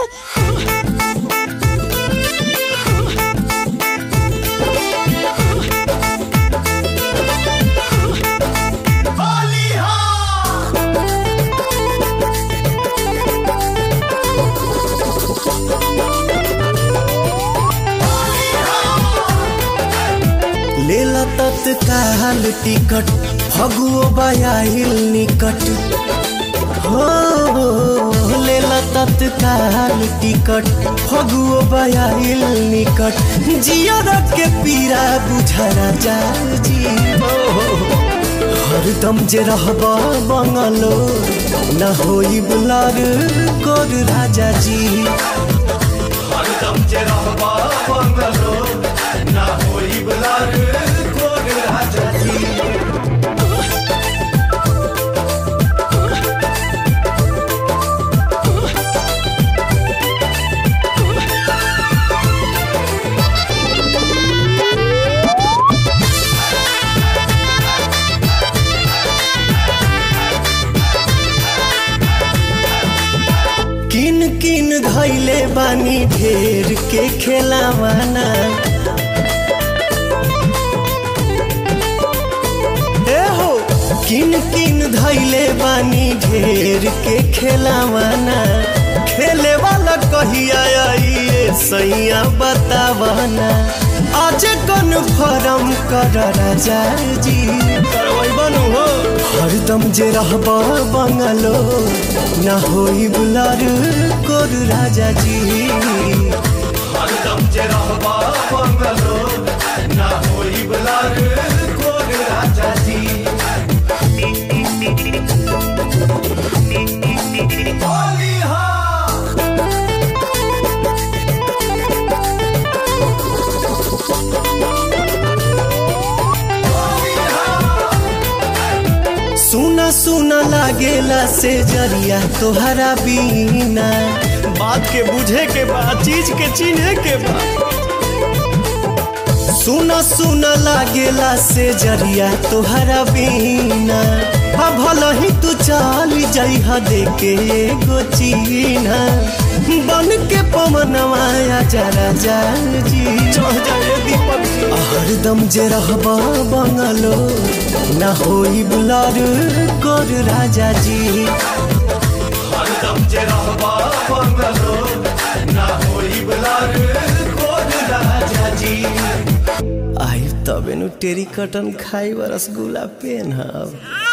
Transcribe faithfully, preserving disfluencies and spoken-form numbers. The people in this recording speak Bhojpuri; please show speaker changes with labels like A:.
A: लेला तत्काल टिकट फगुओ बयाहिल निकट हो लेला तत्काल टिकट फगुओ बयाहिल निकट जियर के पीरा बुझरा जाजी हरदम जे रहबा बंगलो न होई बुलार कोर राजा जी हरदम जे रहबा बंगलो न होई बुलार कोर राजा जी। किन किन धैले बानी ढेर के खेलावाना ए हो किन किन धैले बानी ढेर के खेलावाना खेले वाला कहिया आइए सैया बतावाना आज कन्फर्म कर राजा जी बनू हो हरदम जे रहबा बंगलो न होई बुलार कोर राजा जी हरदम जे रहबा बंगलो न होई बुलार कोर राजा जी। होली हा सुना सुना लागेला से जरिया तोहरा बीना बात के बुझे के बाद चीज के चिन्हे के बाद सुना सुना लागेला से जरिया तोहरा बीना भला ही तू चल जाइहा देके एगो चीना बन के पवनवा जरा जी हरदम जे रहबा बंगलो न होई बुलार कोर राजा जी हरदम जे रहबा बंगलो न होई बुलार कोर राजा जी। आई तबे नु टेरी कटन खाई रसगुल्ला पेन हब।